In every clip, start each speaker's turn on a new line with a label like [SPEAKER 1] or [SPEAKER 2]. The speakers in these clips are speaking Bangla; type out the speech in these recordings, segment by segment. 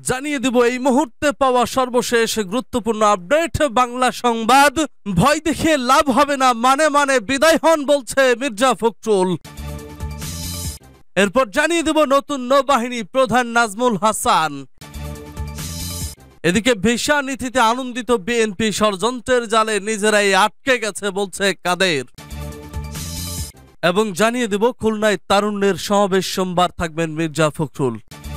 [SPEAKER 1] জানিয়ে দিব এই মুহূর্তে পাওয়া সর্বশেষ গুরুত্বপূর্ণ আপডেট। বাংলা সংবাদ, ভয় দেখিয়ে লাভ হবে না, মানে মানে বিদায় হন বলছে মির্জা ফখরুল। এরপর জানিয়ে দেব নতুন নৌবাহিনী প্রধান নাজমুল হাসান। এদিকে ভিসা নীতিতে আনন্দিত বিএনপি, ষড়যন্ত্রের জালে নিজেরাই আটকে গেছে বলছে কাদের। এবং জানিয়ে দেব খুলনায় তারুণ্যের সমাবেশ, সোমবার থাকবেন মির্জা ফখরুল।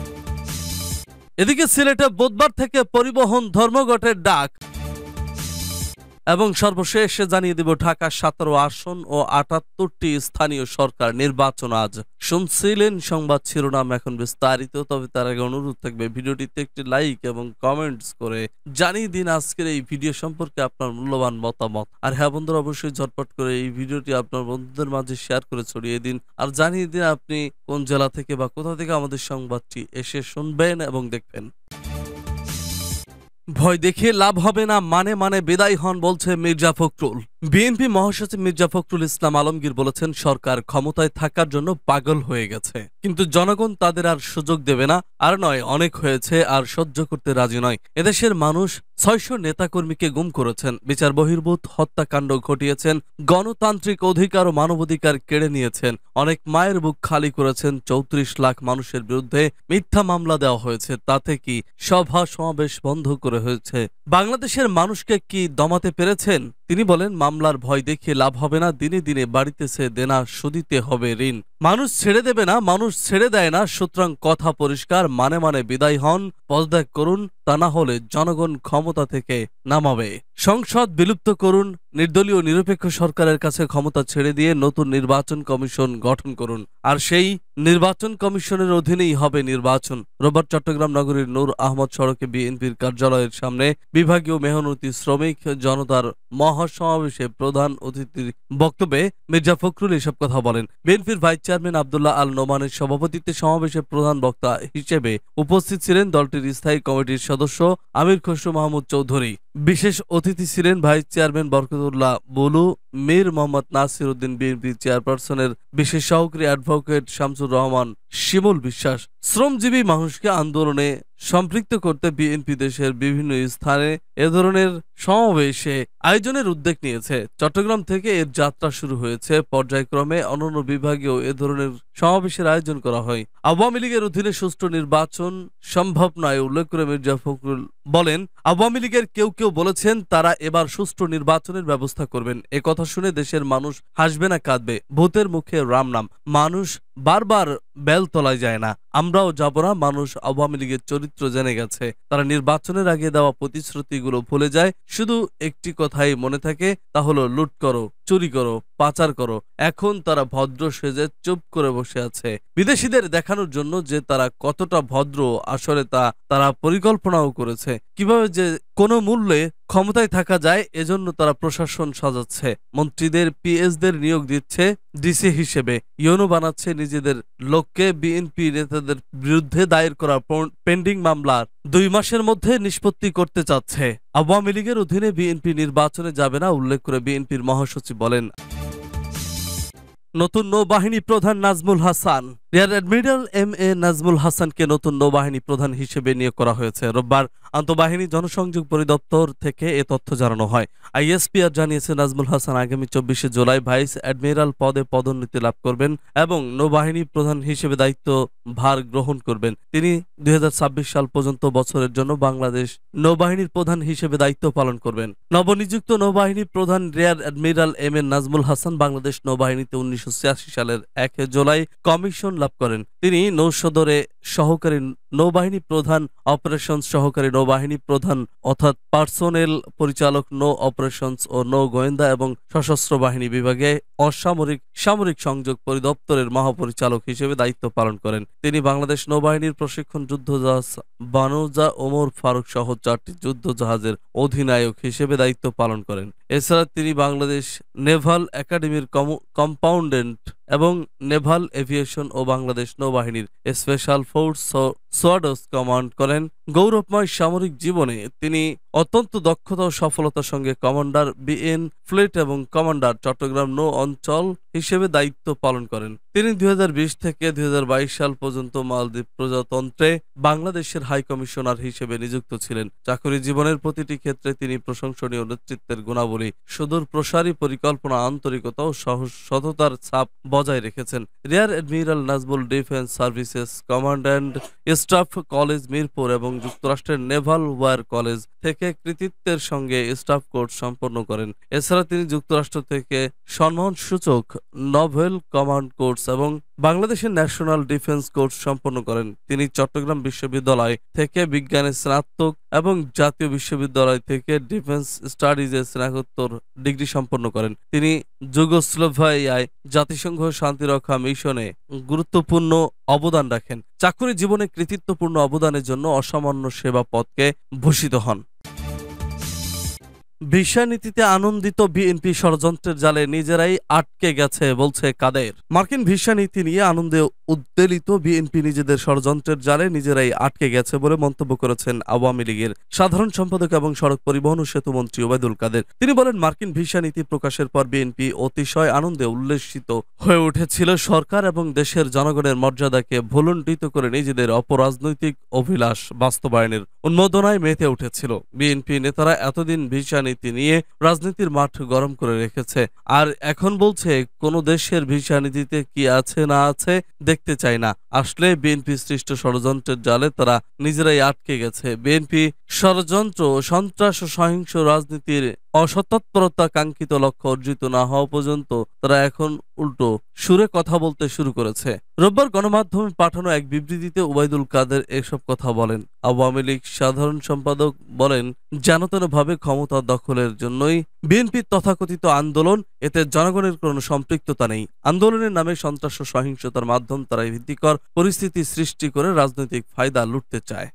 [SPEAKER 1] এদিকে সিলেটে বুধবার থেকে পরিবহন ধর্মঘটের ডাক। এবং সর্বশেষ জানিয়ে দেব ঢাকা 17 আসন ও 78টি স্থানীয় সরকার নির্বাচন আজ। শুনছিলেন সংবাদ শিরোনাম, এখন বিস্তারিত। তবে তার আগে অনুরোধ থাকবে ভিডিওটিতে একটি লাইক এবং কমেন্টস করে জানিয়ে দিন আজকের এই ভিডিও সম্পর্কে আপনার মূল্যবান মতামত। আর হ্যাঁ বন্ধুরা, অবশ্যই ঝটপট করে এই ভিডিওটি আপনার বন্ধুদের মাঝে শেয়ার করে ছড়িয়ে দিন। আর জানিয়ে দিন আপনি কোন জেলা থেকে বা কোথা থেকে আমাদের সংবাদটি এসে শুনবেন এবং দেখবেন। ভয় দেখে লাভ হবে না, মানে মানে বিদায় হন বলছে মির্জা ফখরুল। বিএনপি মহাসচিব মির্জা ফখরুল ইসলাম আলমগীর বলেছেন, সরকার ক্ষমতায় থাকার জন্য পাগল হয়ে গেছে, কিন্তু জনগণ তাদের আর সুযোগ দেবে না। আর নয়, অনেক হয়েছে, আর সহ্য করতে রাজি নয়। এদেশের মানুষ 600 নেতাকর্মীকে গুম করেছেন, বিচার বহির্ভূত হত্যাকাণ্ড ঘটিয়েছেন, গণতান্ত্রিক অধিকার ও মানবাধিকার কেড়ে নিয়েছেন, অনেক মায়ের বুক খালি করেছেন, 34 লাখ মানুষের বিরুদ্ধে মিথ্যা মামলা দেওয়া হয়েছে। তাতে কি সভা সমাবেশ বন্ধ করে হয়েছে? বাংলাদেশের মানুষকে কি দমাতে পেরেছেন? তিনি বলেন, মামলার ভয় দেখিয়ে লাভ হবে না, দিনে দিনে বাড়িতেছে দেনা, সুদিতে হবে ঋণ। মানুষ ছেড়ে দেবে না, মানুষ ছেড়ে দেয় না। সুতরাং কথা পরিষ্কার, মানে মানে বিদায় হন, পদত্যাগ করুন, তা না হলে জনগণ ক্ষমতা থেকে নামাবে। সংসদ বিলুপ্ত করুন, নির্দলীয় নিরপেক্ষ সরকারের কাছে ক্ষমতা ছেড়ে দিয়ে নতুন নির্বাচন কমিশন গঠন করুন, আর সেই নির্বাচন কমিশনের অধীনেই হবে নির্বাচন। রোববার চট্টগ্রাম নগরীর নূর আহমদ সড়কে বিএনপির কার্যালয়ের সামনে বিভাগীয় মেহনতি শ্রমিক জনতার মহাসমাবেশে প্রধান অতিথির বক্তব্যে মির্জা ফখরুল এসব কথা বলেন। বিএনপির ভাইস চেয়ারম্যান আব্দুল্লাহ আল নোমানের সভাপতিত্বে সমাবেশে প্রধান বক্তা হিসেবে উপস্থিত ছিলেন দলটির স্থায়ী কমিটির সদস্য আমির খসরু মাহমুদ চৌধুরী। বিশেষ অতিথি ছিলেন ভাইস চেয়ারম্যান বরকতুল্লাহ বুলু, মীর মোহাম্মদ নাসির উদ্দিন, বিএনপি চেয়ারপারসনের বিশেষ সহকারী অ্যাডভোকেট শামসুর রহমান শিমুল বিশ্বাস। শ্রমজীবী মানুষকে আন্দোলনে সম্পৃক্ত করতে বিএনপি দেশের বিভিন্ন স্থানে এ ধরনের সমাবেশে আয়োজনের উদ্যোগ নিয়েছে। চট্টগ্রাম থেকে এর যাত্রা শুরু হয়েছে। পর্যায়ক্রমে অন্যান্য বিভাগেও এ ধরনের সমাবেশের আয়োজন করা হয়। আওয়ামী লীগের অধীনে সুষ্ঠু নির্বাচন সম্ভব নয় উল্লেখ করে মির্জা ফখরুল বলেন, আওয়ামী লীগের কেউ কেউ বলেছেন তারা এবার সুষ্ঠু নির্বাচনের ব্যবস্থা করবেন। এ কথা শুনে দেশের মানুষ হাসবে না কাঁদবে? ভূতের মুখে রাম নাম। মানুষ বারবার বেলতলায় যায় না, আমরাও যাব না। মানুষ আওয়ামী লীগের চরিত্র জেনে গেছে। তারা নির্বাচনের আগে দেওয়া প্রতিশ্রুতিগুলো ভুলে যায়। শুধু একটি কথাই মনে থাকে, তা হলো লুট করো, চুরি করো, পাচার করো। এখন তারা ভদ্র সেজে চুপ করে বসে আছে, বিদেশিদের দেখানোর জন্য যে তারা কতটা ভদ্র। আসলে তারা পরিকল্পনাও করেছে কিভাবে যে কোনো মূল্যে ক্ষমতায় থাকা যায়। এজন্য তারা প্রশাসন সাজাচ্ছে, মন্ত্রীদের পিএসদের নিয়োগ দিচ্ছে ডিসি হিসেবে, ইউনো বানাচ্ছে নিজেদের লোককে। বিএনপি নেতাদের বিরুদ্ধে দায়ের করা পেন্ডিং মামলার 2 মাসের মধ্যে নিষ্পত্তি করতে চাচ্ছে। আওয়ামী লীগের অধীনে বিএনপি নির্বাচনে যাবে না উল্লেখ করে বিএনপির মহাসচিব বলেন, নতুন নৌবাহিনী প্রধান Nazmul Hasan. Rear admiral M A. Nazmul হাসানকে নতুন নৌবাহিনী প্রধান হিসেবে নিয়োগ করা হয়েছে। রোববার আন্তঃবাহিনী জনসংযোগ পরিদপ্তর থেকে এ তথ্য জানানো হয়। আইএসপিআর জানিয়েছে, নাজমুল হাসান আগামী 24শে জুলাই ভাইস অ্যাডমিরাল পদে পদোন্নতি লাভ করবেন এবং নৌবাহিনী প্রধান হিসেবে দায়িত্ব ভার গ্রহণ করবেন। তিনি 2026 সাল পর্যন্ত বছরের জন্য বাংলাদেশ নৌবাহিনীর প্রধান হিসেবে দায়িত্ব পালন করবেন। নবনিযুক্ত নৌবাহিনী প্রধান rear admiral M A. Nazmul Hasan Bangladesh নৌবাহিনীতে 1986 সালের 1 জুলাই কমিশন লাভ করেন। তিনি নৌসদরে সহকারী নৌবাহিনী প্রধান, অপারেশনস সহকারী নৌবাহিনী প্রধান অর্থাৎ পার্সোনেল পরিচালক, নৌ অপারেশনস ও নৌ গোয়েন্দা এবং সশস্ত্র বাহিনী বিভাগে অসামরিক সামরিক সংযোগ পরিদপ্তরের মহাপরিচালক হিসেবে দায়িত্ব পালন করেন। তিনি বাংলাদেশ নৌবাহিনীর প্রশিক্ষণ যুদ্ধজাহাজ বানুজা ওমর ফারুক সহ 4টি যুদ্ধজাহাজের অধিনায়ক হিসেবে দায়িত্ব পালন করেন। এছাড়া তিনি বাংলাদেশ নেভাল একাডেমির কম্পাউন্ডেন্ট এবং নেভাল এভিয়েশন ও বাংলাদেশ নৌবাহিনীর স্পেশাল ফোর্স সোয়াডস কমান্ড করেন। গৌরবময় সামরিক জীবনে তিনি অত্যন্ত দক্ষতা ও সফলতার সঙ্গে কমান্ডার বিএন ফ্লিট এবং কমান্ডার চট্টগ্রাম নৌ অঞ্চল হিসেবে দায়িত্ব পালন করেন। তিনি 2020 থেকে 2022 সাল পর্যন্ত মালদ্বীপ প্রজাতন্ত্রে বাংলাদেশের হাই কমিশনার হিসেবে নিযুক্ত ছিলেন। চাকরি জীবনের প্রতিটি ক্ষেত্রে তিনি প্রশংসনীয় নেতৃত্বের গুণাবলী, সুদূর প্রসারী পরিকল্পনা, আন্তরিকতা ও সততার ছাপ বজায় রেখেছেন। Rear admiral Nazbul defence services commandant staff college Mirpur এবং যুক্তরাষ্ট্রের নেভাল ওয়ার কলেজ থেকে কৃতিত্বের সঙ্গে স্টাফ কোর্স সম্পন্ন করেন। এছাড়া তিনি যুক্তরাষ্ট্র থেকে সম্মানসূচক নোবেল কমান্ড কোর্স এবং বাংলাদেশের ন্যাশনাল ডিফেন্স কোর্স সম্পন্ন করেন। তিনি চট্টগ্রাম বিশ্ববিদ্যালয় থেকে বিজ্ঞানে স্নাতক এবং জাতীয় বিশ্ববিদ্যালয় থেকে ডিফেন্স স্টাডিজে স্নাতকোত্তর ডিগ্রি সম্পন্ন করেন। তিনি যুগোস্লোভাকিয়ায় জাতিসংঘ শান্তিরক্ষা মিশনে গুরুত্বপূর্ণ অবদান রাখেন। চাকরি জীবনে কৃতিত্বপূর্ণ অবদানের জন্য অসামান্য সেবা পদকে ভূষিত হন। ভিসা নীতিতে আনন্দিত বিএনপি ষড়যন্ত্রের জালে নিজেরাই আটকে গেছে বলছে কাদের। মার্কিন ভিসা নীতি নিয়ে আনন্দে উদ্বেলিত বিএনপি নিজেদের ষড়যন্ত্রের জালে নিজেরাই আটকে গেছে বলে মন্তব্য করেছেন আওয়ামী লীগের সাধারণ সম্পাদক এবং সড়ক পরিবহন ও সেতু মন্ত্রী ওবায়দুল কাদের। তিনি বলেন, মার্কিন ভিসা নীতি প্রকাশের পর বিএনপি অতিশয় আনন্দে উল্লসিত হয়ে উঠেছিল। সরকার এবং দেশের জনগণের মর্যাদাকে ভুলুণ্ঠিত করে নিজেদের অপরাজনৈতিক অভিলাষ বাস্তবায়নের উন্মোদনায় মেতে উঠেছিল। বিএনপি নেতারা এতদিন ভিসা নীতি নিয়ে রাজনীতির মাঠ গরম করে রেখেছে, আর এখন বলছে কোন দেশের ভিসা নীতিতে কি আছে না আছে দেখতে চায় না। আসলে বিএনপি সৃষ্ট ষড়যন্ত্রের জালে তারা নিজেরাই আটকে গেছে। বিএনপি ষড়যন্ত্র, সন্ত্রাস ও সহিংস রাজনীতির অসতৎপরতা কাঙ্ক্ষিত লক্ষ্য অর্জিত না হওয়া পর্যন্ত তারা এখন উল্টো সুরে কথা বলতে শুরু করেছে। রোববার গণমাধ্যমে পাঠানো এক বিবৃতিতে ওবায়দুল কাদের এসব কথা বলেন। আওয়ামী লীগ সাধারণ সম্পাদক বলেন, যেনতেনভাবে ক্ষমতা দখলের জন্যই বিএনপির তথাকথিত আন্দোলন, এতে জনগণের কোনো সম্পৃক্ততা নেই। আন্দোলনের নামে সন্ত্রাস ও সহিংসতার মাধ্যম তারা ভীতিকর পরিস্থিতি সৃষ্টি করে রাজনৈতিক ফায়দা লুটতে চায়।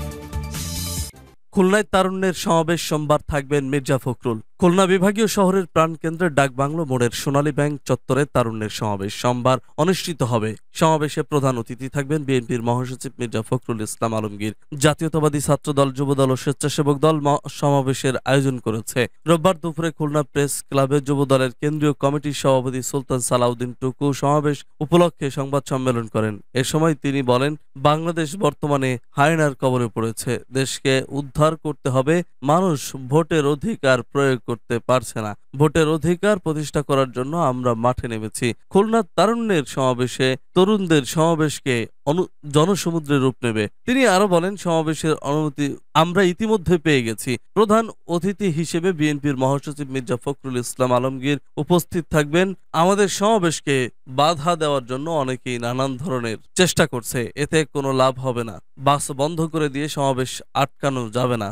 [SPEAKER 1] খুলনায় তারুণ্যের সমাবেশ, সোমবার থাকবেন মির্জা ফখরুল। খুলনা বিভাগীয় শহরের প্রাণকেন্দ্রের ডাকবাংলো মোড়ের সোনালী ব্যাংক চত্বরে তারুণ্যের সমাবেশ সোমবার অনুষ্ঠিত হবে। সমাবেশে প্রধান অতিথি থাকবেন বিএনপির মহাসচিব মির্জা ফখরুল ইসলাম আলমগীর। জাতীয়তাবাদী ছাত্রদল, যুবদল ও স্বেচ্ছাসেবক দল সমাবেশের আয়োজন করেছে। রোববার দুপুরে খুলনা প্রেস ক্লাবে যুবদলের কেন্দ্রীয় কমিটির সভাপতি সুলতান সালাউদ্দিন টুকু সমাবেশ উপলক্ষে সংবাদ সম্মেলন করেন। এ সময় তিনি বলেন, বাংলাদেশ বর্তমানে হায়নার কবলে পড়েছে। দেশকে উদ্ধার করতে হবে। মানুষ ভোটের অধিকার প্রয়োগ করতে পারছে না। ভোটের অধিকার প্রতিষ্ঠা করার জন্য আমরা মাঠে নেমেছি। খুলনার তারুণ্যের সমাবেশে তরুণদের সমাবেশকে জনসমুদ্রের রূপ নেবে। তিনি আরো বলেন, সমাবেশের অনুমতি আমরা ইতিমধ্যে পেয়ে গেছি। প্রধান অতিথি হিসেবে বিএনপির মহাসচিব মির্জা ফখরুল ইসলাম আলমগীর উপস্থিত থাকবেন। আমাদের সমাবেশকে বাধা দেওয়ার জন্য অনেকেই নানান ধরনের চেষ্টা করছে, এতে কোনো লাভ হবে না। বাস বন্ধ করে দিয়ে সমাবেশ আটকানো যাবে না।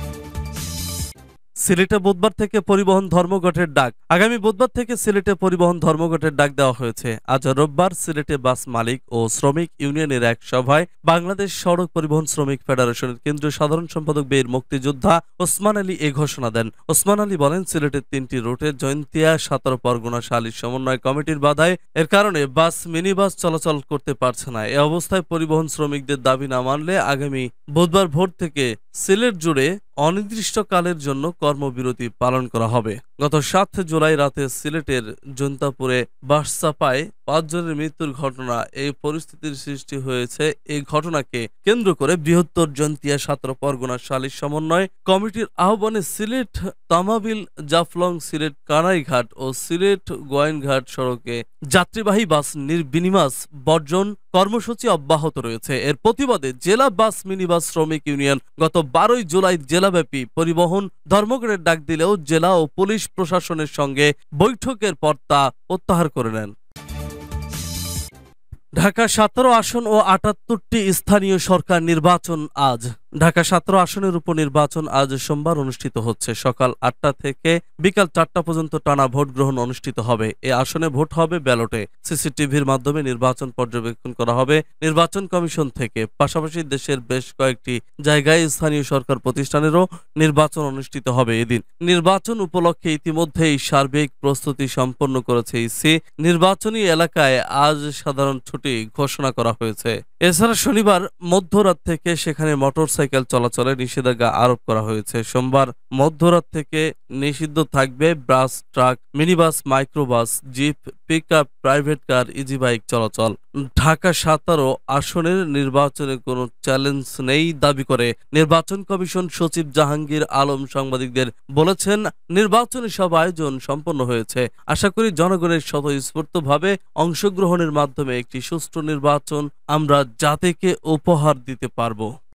[SPEAKER 1] সিলেটে বুধবার থেকে পরিবহন ধর্মঘটের ডাক। আগামী বুধবার থেকে সিলেটে পরিবহন ধর্মঘটের ডাক দেওয়া হয়েছে। আজ রোববার সিলেটে বাস মালিক ও শ্রমিক ইউনিয়নের এক সভায় বাংলাদেশ সড়ক পরিবহন শ্রমিক ফেডারেশনের কেন্দ্রীয় সাধারণ সম্পাদক বীর মুক্তিযোদ্ধা ওসমান আলী এ ঘোষণা দেন। ওসমান আলী বলেন, সিলেটের 3টি রুটে জয়ন্তিয়া 17 পরগনা শালী সমন্বয় কমিটির বাধায় এর কারণে বাস, মিনি বাস চলাচল করতে পারছে না। এ অবস্থায় পরিবহন শ্রমিকদের দাবি না মানলে আগামী বুধবার ভোর থেকে সিলেট জুড়ে অনির্দিষ্টকালের জন্য কর্মবিরতি পালন করা হবে। গত 7 জুলাই রাতে সিলেটের জৈন্তাপুরে বাস চাপায় 5 জনের মৃত্যুর ঘটনা, এই পরিস্থিতির সৃষ্টি হয়েছে। এই ঘটনাকে কেন্দ্র করে বৃহত্তর জয়ন্তিয়া 17 পরগনা শালী সমন্বয় কমিটির আহ্বানে সিলেট তামাবিল জাফলং, সিলেট কানাইঘাট ও সিলেট গোয়াইনঘাট সড়কে যাত্রীবাহী বাস নির্বিনিমাস বর্জন কর্মসূচি অব্যাহত রয়েছে। এর প্রতিবাদে জেলা বাস মিনিবাস শ্রমিক ইউনিয়ন গত 12 জুলাই জেলাব্যাপী পরিবহন ধর্মঘটের ডাক দিলেও জেলা ও পুলিশ প্রশাসনের সঙ্গে বৈঠকের পর তা প্রত্যাহার করে নেন। ঢাকা 17 আসন ও 78টি স্থানীয় সরকার নির্বাচন আজ। ঢাকা 17 আসনের উপনির্বাচন আজ সোমবার অনুষ্ঠিত হচ্ছে। সকাল 8টা থেকে বিকাল 4টা পর্যন্ত টানা ভোট গ্রহণ অনুষ্ঠিত হবে। এ আসনে ভোট হবে ব্যালটে। সিসিটিভির মাধ্যমে নির্বাচন পর্যবেক্ষণ করা হবে নির্বাচন কমিশন থেকে। পাশাপাশি দেশের বেশ কয়েকটি জায়গায় স্থানীয় সরকার প্রতিষ্ঠানেরও নির্বাচন অনুষ্ঠিত হবে এদিন। নির্বাচন উপলক্ষে ইতিমধ্যেই সার্বিক প্রস্তুতি সম্পন্ন করেছে ইসি। নির্বাচনী এলাকায় আজ সাধারণ ছুটি ঘোষণা করা হয়েছে। এছাড়া শনিবার মধ্যরাত থেকে সেখানে মোটরসাইকেল চলাচলে নিষেধাজ্ঞা আরোপ করা হয়েছে। সোমবার মধ্যরাত থেকে নিষিদ্ধ থাকবে bus, truck, minibus, microbus, jeep, pickup, private car, easy bike চলাচল। ঢাকা 17 আসনের নির্বাচনে কোনো চ্যালেঞ্জ নেই দাবি করে নির্বাচন কমিশন সচিব জাহাঙ্গীর আলম সাংবাদিকদের বলেছেন, নির্বাচনী সব আয়োজন সম্পন্ন হয়েছে। আশা করি জনগণের স্বতঃস্ফূর্তভাবে অংশগ্রহণের মাধ্যমে একটি সুষ্ঠু নির্বাচন আমরা জাতিকে উপহার দিতে পারব।